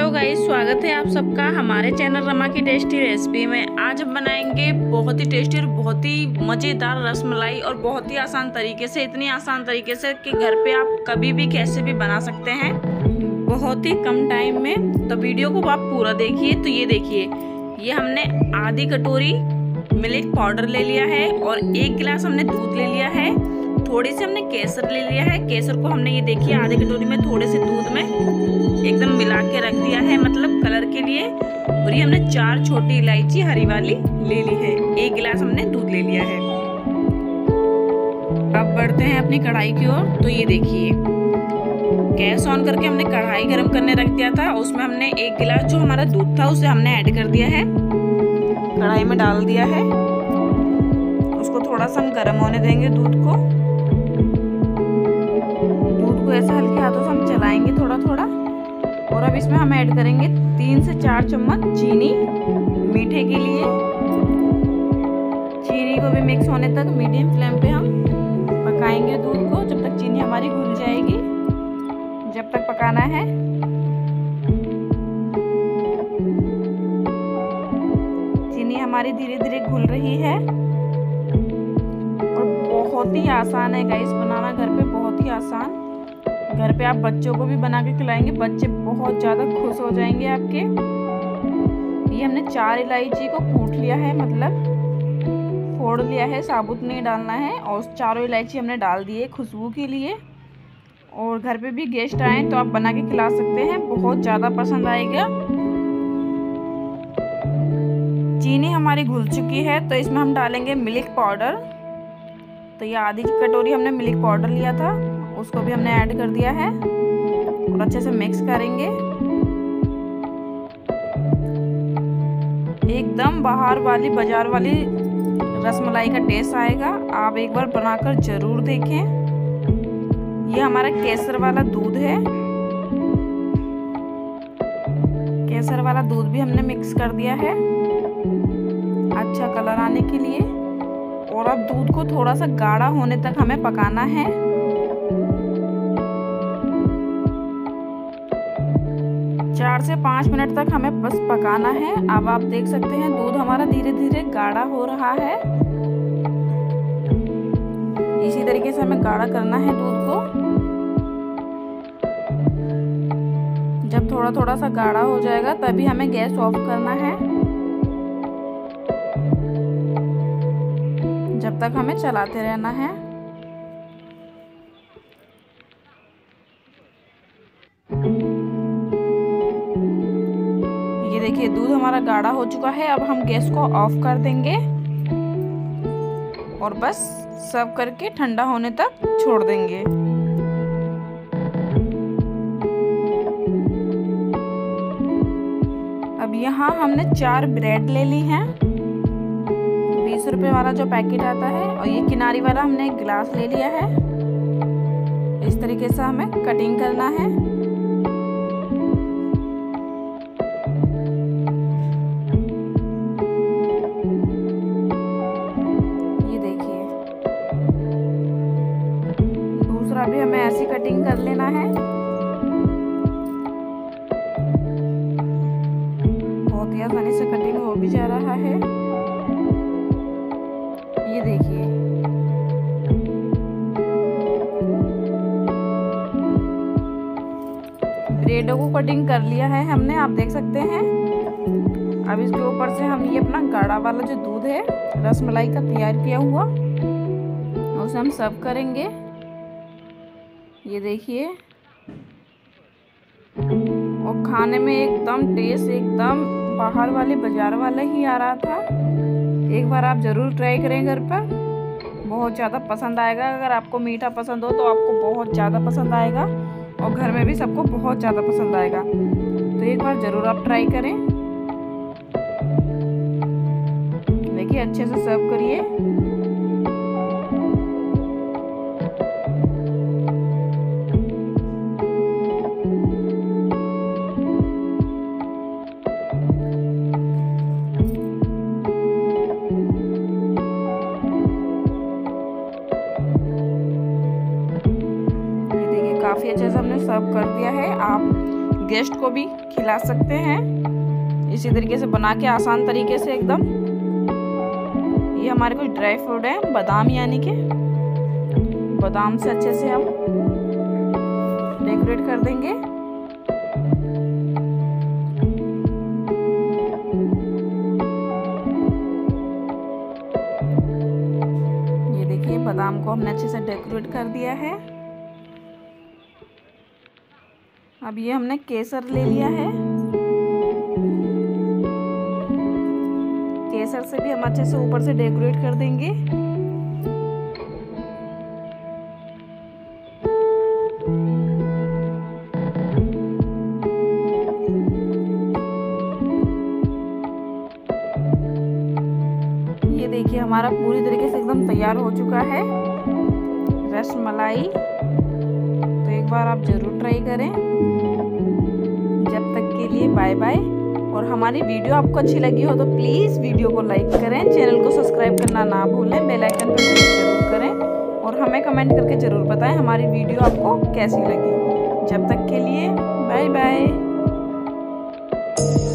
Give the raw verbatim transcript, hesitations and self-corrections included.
Hello guys, स्वागत है आप सबका हमारे चैनल रमा की टेस्टी रेसिपी में। आज हम बनाएंगे बहुत ही टेस्टी और बहुत ही मज़ेदार रसमलाई और बहुत ही आसान तरीके से, इतनी आसान तरीके से कि घर पे आप कभी भी कैसे भी बना सकते हैं बहुत ही कम टाइम में। तो वीडियो को आप पूरा देखिए। तो ये देखिए, ये हमने आधी कटोरी मिल्क पाउडर ले लिया है और एक गिलास हमने दूध ले लिया है। थोड़ी सी हमने केसर ले लिया है। केसर को हमने ये देखिए आधी कटोरी में थोड़े से दूध में एकदम मिला के रख दिया है, मतलब कलर के लिए। और ये हमने चार छोटी इलायची हरी वाली ले ली है। एक गिलास हमने दूध ले लिया है। अब बढ़ते हैं अपनी कढ़ाई की ओर। तो ये देखिए, गैस ऑन करके हमने कढ़ाई गर्म करने रख दिया था। उसमें हमने एक गिलास जो हमारा दूध था उसे हमने ऐड कर दिया है, कढ़ाई में डाल दिया है। उसको थोड़ा सा हम गर्म होने देंगे दूध को। दूध को ऐसे हल्के हाथों से हम चलाएंगे थोड़ा थोड़ा। और अब इसमें हम ऐड करेंगे तीन से चार चम्मच चीनी मीठे के लिए। चीनी को भी मिक्स होने तक मीडियम फ्लेम पे हम पकाएंगे दूध को, जब तक चीनी हमारी घुल जाएगी, जब तक पकाना है। चीनी हमारी धीरे धीरे घुल रही है और बहुत ही आसान है गाइस बनाना, घर पे बहुत ही आसान। घर पे आप बच्चों को भी बना के खिलाएंगे, बच्चे बहुत ज़्यादा खुश हो जाएंगे आपके। ये हमने चार इलायची को कूट लिया है, मतलब फोड़ लिया है, साबुत नहीं डालना है। और चारों इलायची हमने डाल दी है खुशबू के लिए। और घर पे भी गेस्ट आए तो आप बना के खिला सकते हैं, बहुत ज़्यादा पसंद आएगा। चीनी हमारी घुल चुकी है तो इसमें हम डालेंगे मिल्क पाउडर। तो ये आधी कटोरी हमने मिल्क पाउडर लिया था, उसको भी हमने ऐड कर दिया है और अच्छे से मिक्स करेंगे। एकदम बाहर वाली बाजार वाली रसमलाई का टेस्ट आएगा। आप एक बार बनाकर जरूर देखें। ये हमारा केसर वाला दूध है। केसर वाला दूध भी हमने मिक्स कर दिया है अच्छा कलर आने के लिए। और अब दूध को थोड़ा सा गाढ़ा होने तक हमें पकाना है। चार से पाँच मिनट तक हमें बस पकाना है। अब आप देख सकते हैं दूध हमारा धीरे धीरे गाढ़ा हो रहा है। इसी तरीके से हमें गाढ़ा करना है दूध को। जब थोड़ा थोड़ा सा गाढ़ा हो जाएगा तभी हमें गैस ऑफ करना है, जब तक हमें चलाते रहना है। ये देखिए दूध हमारा गाढ़ा हो चुका है। अब हम गैस को ऑफ कर देंगे और बस सर्व करके ठंडा होने तक छोड़ देंगे। अब यहाँ हमने चार ब्रेड ले ली हैं, बीस रुपए वाला जो पैकेट आता है। और ये किनारी वाला हमने एक गिलास ले लिया है। इस तरीके से हमें कटिंग करना है। ये देखिए, दूसरा भी हमें ऐसी कटिंग कर लेना है। बहुत ही आसानी से कटिंग हो भी जा रहा है। ये देखिए, ब्रेडों को कटिंग कर लिया है हमने, आप देख सकते हैं। अब इसके ऊपर से हम ये अपना गाढ़ा वाला जो दूध है रसमलाई का तैयार किया हुआ, उसे हम सर्व करेंगे। ये देखिए, और खाने में एकदम टेस्ट एकदम बाहर वाले बाजार वाला ही आ रहा था। एक बार आप ज़रूर ट्राई करें घर पर, बहुत ज़्यादा पसंद आएगा। अगर आपको मीठा पसंद हो तो आपको बहुत ज़्यादा पसंद आएगा और घर में भी सबको बहुत ज़्यादा पसंद आएगा। तो एक बार ज़रूर आप ट्राई करें। देखिए, अच्छे से सर्व करिए। काफ़ी अच्छे से हमने सर्व कर दिया है। आप गेस्ट को भी खिला सकते हैं इसी तरीके से बना के, आसान तरीके से एकदम। ये हमारे कुछ ड्राई फ्रूट है, बादाम, यानी कि बादाम से अच्छे से हम डेकोरेट कर देंगे। ये देखिए बादाम को हमने अच्छे से डेकोरेट कर दिया है। अब ये हमने केसर ले लिया है, केसर से भी हम अच्छे से ऊपर से डेकोरेट कर देंगे। ये देखिए हमारा पूरी तरीके से एकदम तैयार हो चुका है रसमलाई। तो एक बार आप जरूर ट्राई करें। जब तक के लिए बाय बाय। और हमारी वीडियो आपको अच्छी लगी हो तो प्लीज़ वीडियो को लाइक करें, चैनल को सब्सक्राइब करना ना भूलें, बेल आइकन पर क्लिक जरूर करें और हमें कमेंट करके ज़रूर बताएं हमारी वीडियो आपको कैसी लगी। जब तक के लिए बाय बाय।